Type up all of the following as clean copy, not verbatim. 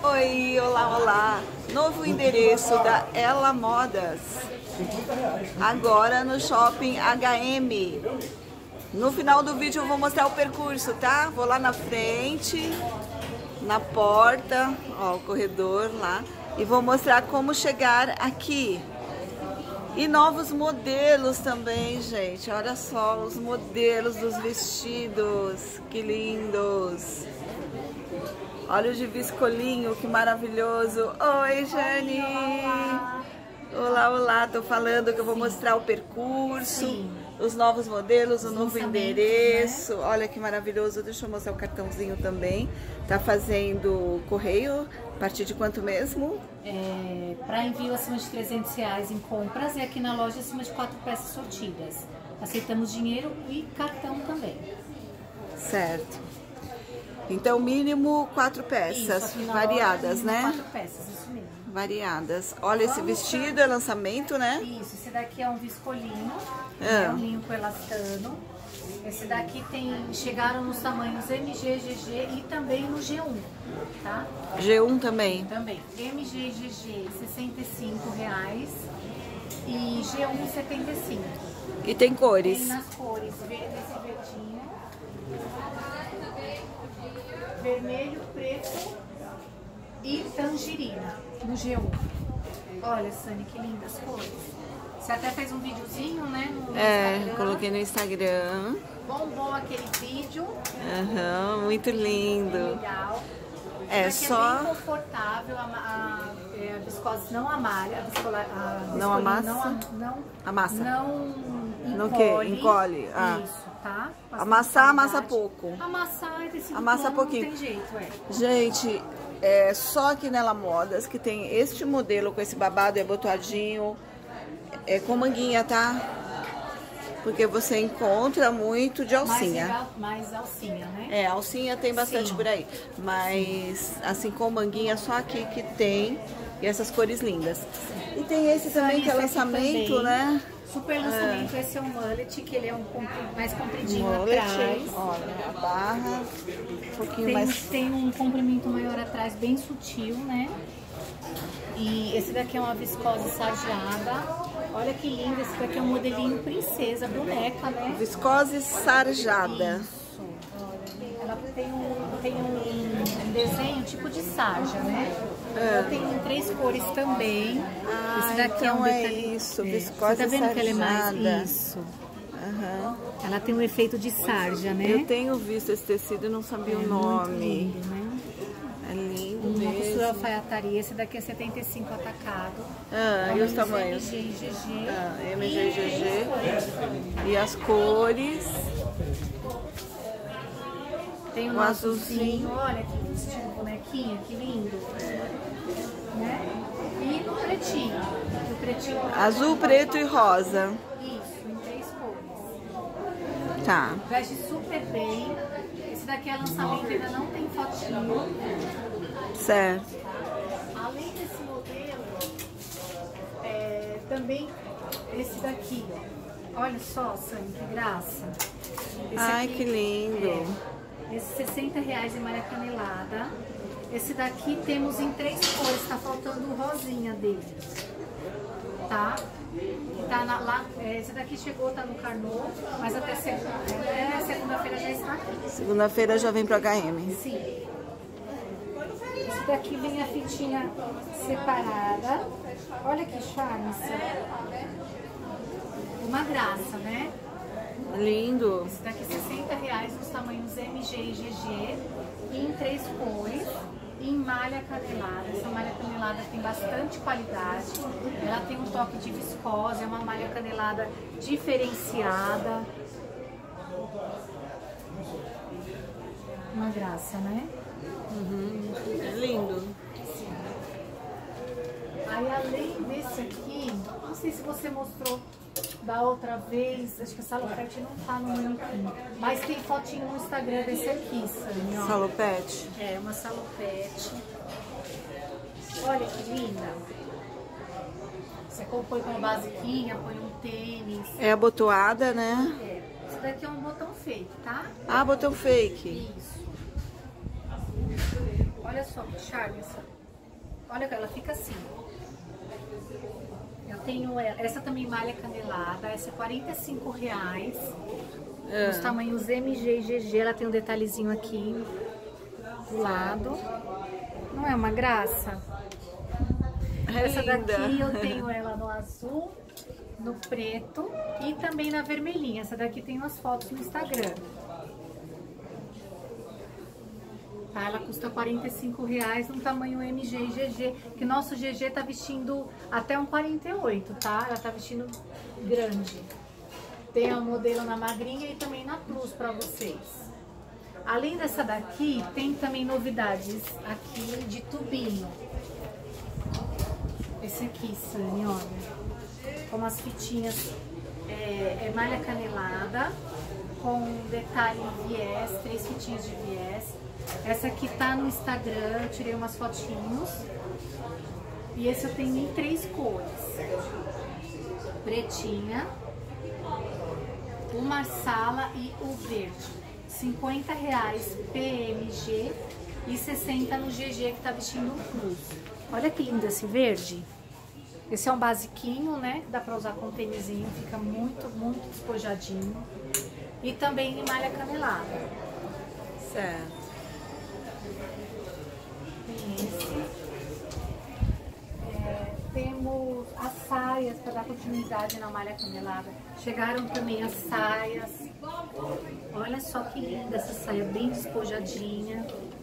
Oi, olá, olá! Novo endereço da Ela Modas, agora no Shopping HM. No final do vídeo eu vou mostrar o percurso, tá? Vou lá na frente, na porta, ó, o corredor lá, e vou mostrar como chegar aqui. E novos modelos também, gente. Olha só os modelos dos vestidos, que lindos! Olha o de viscolinho, que maravilhoso. Oi, Jane. Olá, olá. Tô falando que eu vou mostrar o percurso, os novos modelos, o novo endereço. Né? Olha que maravilhoso. Deixa eu mostrar o cartãozinho também. Tá fazendo correio. A partir de quanto mesmo? Para envio acima de R$300 em compras e aqui na loja acima de 4 peças sortidas. Aceitamos dinheiro e cartão também. Certo. Então, mínimo 4 peças, isso, variadas, né? 4 peças, isso mesmo. Variadas. Olha, esse vestido é lançamento, né? Isso, esse daqui é um viscolinho, é um linho com elastano. Esse daqui chegaram nos tamanhos MG, GG e também no G1, tá? G1 também? Também. MG e GG, R$65 e G1, R$75. E tem cores? Tem nas cores, verde, esse verdinho. Vermelho, preto e tangerina no G1. Olha, Sani, que lindas cores. Você até fez um videozinho, né? No Instagram. Coloquei no Instagram. Bombou aquele vídeo. Muito lindo. Legal. É só. É bem confortável, a viscose não amalha, não amassa. Não encolhe. Encolhe. Isso, tá? Amassar, amassa pouco. Amassar é tecido amassa plano, pouquinho. Não tem jeito, Gente, é só aqui na Ela Modas que tem este modelo com esse babado abotoadinho, com manguinha, tá? Porque você encontra muito de alcinha. Mais alcinha, né? Alcinha tem bastante por aí. Mas, assim, com manguinha, só aqui que tem. E essas cores lindas. E tem esse também que é lançamento, né? Super lançamento. Esse é um mullet, que ele é mais compridinho atrás. Olha, a barra, um pouquinho mais... Tem um comprimento maior atrás, bem sutil, né? E esse daqui é uma viscose sarjada. Olha que lindo, esse daqui é um modelinho princesa, boneca, né? Viscose sarjada. Isso. Olha, ela tem um desenho tipo de sarja, né? Eu tenho 3 cores também. Esse daqui então viscose você tá vendo sarjada. Que ela é mais isso. Ela tem um efeito de sarja, né? Eu tenho visto esse tecido e não sabia o nome. Muito lindo, né? É lindo Uma mesmo. costura alfaiataria. Esse daqui é 75 atacado. E os tamanhos? MG e GG. MG e GG. E as cores? Tem um azulzinho. Olha que estilo bonequinha, que lindo. Né? E no pretinho. Azul, preto e rosa. Isso, em 3 cores. Tá. Veste super bem. Esse daqui é lançamento, ainda não tem fotinho. Certo. Além desse modelo, também esse daqui, ó. Olha só, Sani, que graça. Ai, que lindo. Esse R$60 em malha canelada. Esse daqui temos em 3 cores, tá faltando o rosinha dele. Tá? Esse daqui chegou, tá no Carnot, mas até segunda-feira já está aqui. Segunda-feira já vem pro HM. Sim. Esse daqui vem a fitinha separada. Olha que charme, uma graça, né? Lindo. Esse daqui R$60 nos tamanhos MG e GG, em 3 cores, em malha canelada. Essa malha canelada tem bastante qualidade, ela tem um toque de viscose, é uma malha canelada diferenciada. Uma graça, né? É lindo. Aí além desse aqui, não sei se você mostrou da outra vez, acho que a salopete não tá no manequim, mas tem fotinho no Instagram desse aqui, Sani, ó. Salopete? É, uma salopete. Olha que linda. Você põe uma basiquinha, põe um tênis. É abotoada, né? Esse daqui é um botão fake, tá? Botão fake. Isso. Olha só que charme essa. Olha, ela fica assim. Eu tenho essa também malha canelada, essa é R$45. Os tamanhos MG e GG, ela tem um detalhezinho aqui do lado. Não é uma graça? Essa daqui eu tenho ela no azul, no preto e também na vermelhinha. Essa daqui tem umas fotos no Instagram. Tá, ela custa R$45 no tamanho MG e GG, que nosso GG tá vestindo até um 48, tá? Ela tá vestindo grande. Tem a modelo na magrinha e também na plus pra vocês. Além dessa daqui, tem também novidades aqui de tubinho. Esse aqui, Sani, olha. Com as fitinhas, é malha canelada, com detalhe em viés, 3 fitinhas de viés. Essa aqui tá no Instagram, eu tirei umas fotinhos. E esse eu tenho em 3 cores. Pretinha, o marsala e o verde. R$50 PMG e 60 no GG, que tá vestindo um plus. Olha que lindo esse verde. Esse é um basiquinho, né? Dá pra usar com tênisinho, fica muito, muito despojadinho. E também em malha canelada. Certo. Tem esse. Temos as saias para dar continuidade na malha canelada. Chegaram também as saias. Olha só que linda essa saia, bem despojadinha.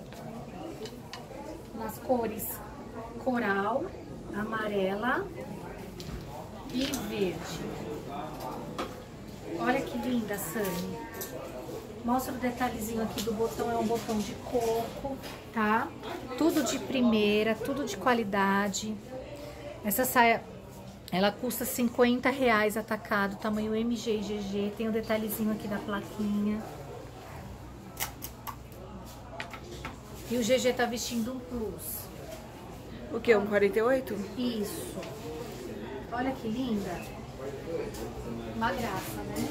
Nas cores coral, amarela e verde. Olha que linda, Sani. Mostra o detalhezinho aqui do botão, é um botão de coco, tá? Tudo de primeira, tudo de qualidade. Essa saia, ela custa R$50 atacado, tamanho MG e GG. Tem o detalhezinho aqui da plaquinha. E o GG tá vestindo um plus. O que? Um 48? Isso. Olha que linda. Uma graça, né?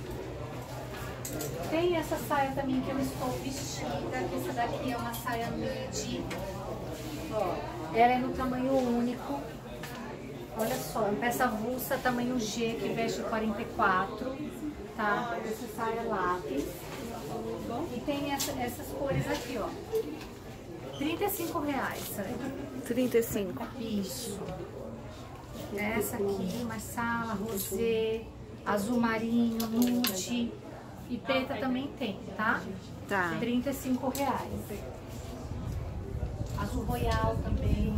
Tem essa saia também que eu estou vestida, que essa daqui é uma saia midi. Ó, ela é no tamanho único. Olha só, uma peça avulsa, tamanho G, que veste 44, tá? Essa saia lápis. E tem essas cores aqui, ó. R$35, sabe? 35. Isso. Essa aqui, marsala, rosé, azul marinho, nude. E preta também tem, tá? Tá. R$35. Azul royal também.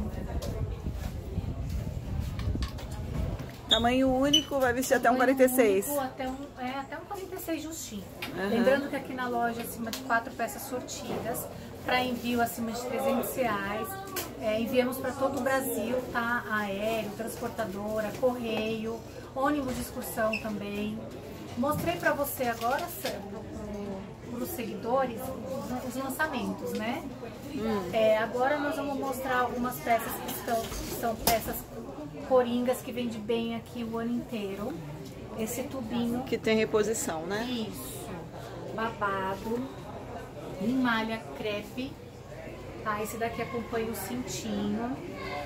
Tamanho único, vai vestir até um 46. Único, até um 46 justinho. Lembrando que aqui na loja, acima de 4 peças sortidas, para envio acima de R$300. Enviamos para todo o Brasil, tá? Aéreo, transportadora, correio, ônibus de excursão também. Mostrei para você agora, para os seguidores, os lançamentos, né? Agora nós vamos mostrar algumas peças que são peças coringas que vende bem aqui o ano inteiro. Esse tubinho. Que tem reposição, né? Isso. Babado. Em malha crepe. Tá? Esse daqui acompanha o cintinho.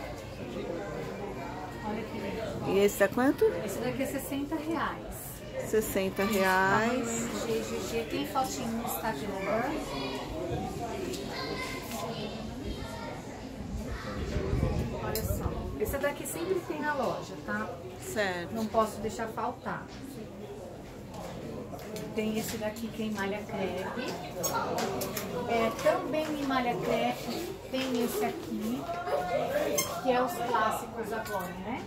Olha que lindo. E esse tá quanto? Esse daqui é R$60. R$60. GG, tem fotinho no Instagram. Olha só. Esse daqui sempre tem na loja, tá? Certo. Não posso deixar faltar. Tem esse daqui que é em malha crepe. Também em malha crepe tem esse aqui, que é os clássicos agora, né?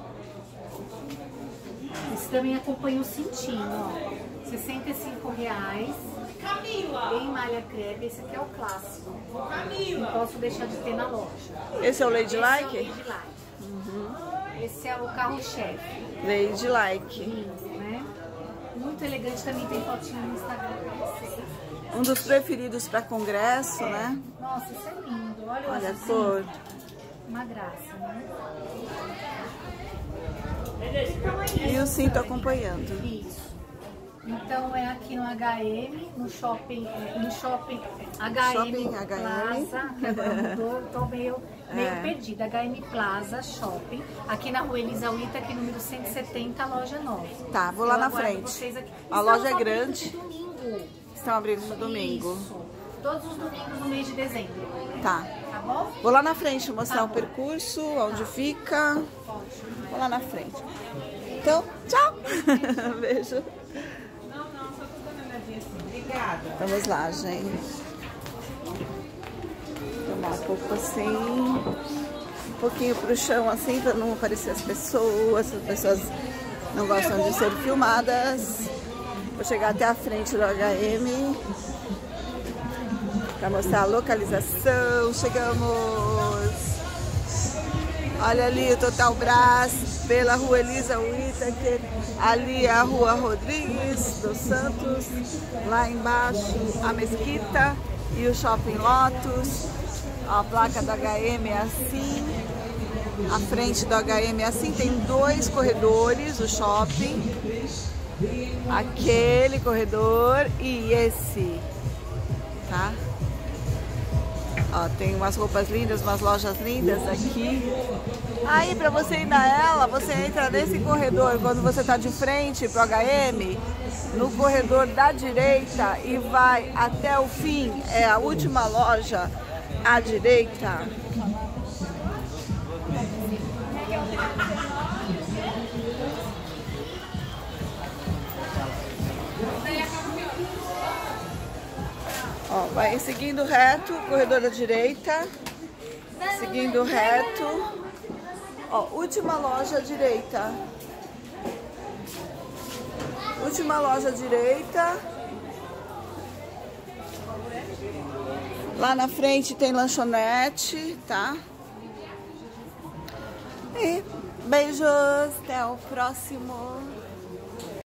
Esse também acompanha o cintinho, ó. R$65. Em malha crepe, esse aqui é o clássico. Não posso deixar de ter na loja. Esse é o Ladylike? Esse é o Ladylike. Esse é o carro-chefe. Ladylike. Lindo, né? Muito elegante, também tem fotinho no Instagram pra vocês. Um dos preferidos para congresso, né? Nossa, isso é lindo. Olha a cor. Uma graça, né? E o cinto acompanhando. Isso. Então é aqui no HM, no shopping HM Plaza, que agora mudou, eu tô meio perdida. HM Plaza Shopping, aqui na rua Elisa Uita, aqui número 170, loja 9. Tá, vou lá na frente. A loja é grande. Domingo. Estão abrindo no domingo. Isso. Todos os domingos no mês de dezembro. Tá. Tá bom? Vou lá na frente mostrar o percurso, onde fica. Vou lá na frente. Então, tchau. Beijo. Vamos lá, gente. Tomar um pouco assim, um pouquinho pro chão assim, para não aparecer as pessoas não gostam de ser filmadas. Vou chegar até a frente do HM para mostrar a localização. Chegamos. Olha ali o Total Brás, pela rua Elisa Whittaker. Ali é a rua Rodrigues dos Santos. Lá embaixo a Mesquita e o Shopping Lotus. A placa do HM é assim. A frente do HM é assim. Tem 2 corredores, o shopping. Aquele corredor e esse. Tá? Ó, tem umas roupas lindas, umas lojas lindas aqui. Aí, pra você ir na ela, você entra nesse corredor quando você tá de frente pro HM, no corredor da direita e vai até o fim, é a última loja à direita. Ó, vai seguindo reto, corredor da direita, seguindo reto, ó, última loja à direita, última loja à direita, lá na frente tem lanchonete, tá? E beijos, até o próximo.